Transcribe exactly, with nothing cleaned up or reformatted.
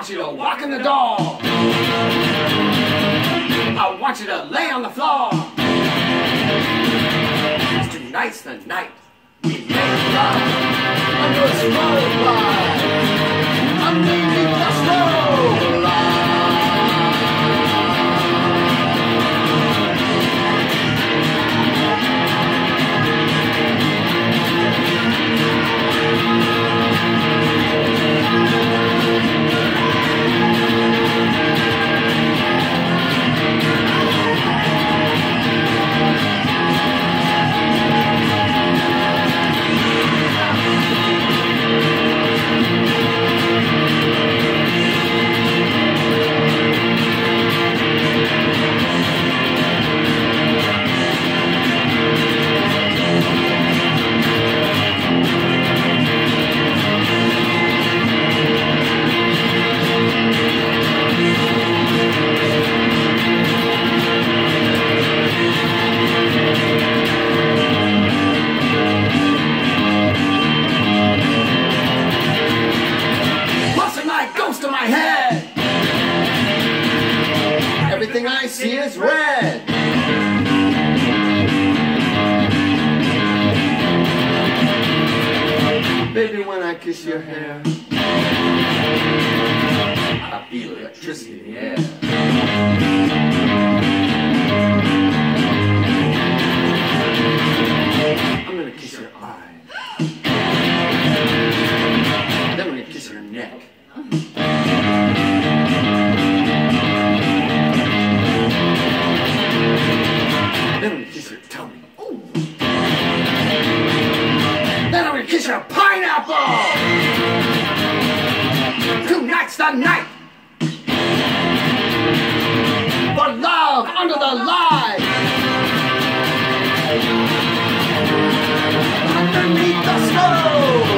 want you to walk in the door. I want you to lay on the floor. Tonight's the night we make love under a strobe light. Underneath the strobe light. To my head, everything I see is red. Baby, when I kiss your hair, I feel electricity in the air. I'm gonna kiss your eye, then I'm gonna kiss your neck. Then I'm gonna kiss your tummy. Ooh. Then I'm gonna kiss your pineapple. Tonight's the night for love under the light. Underneath the snow.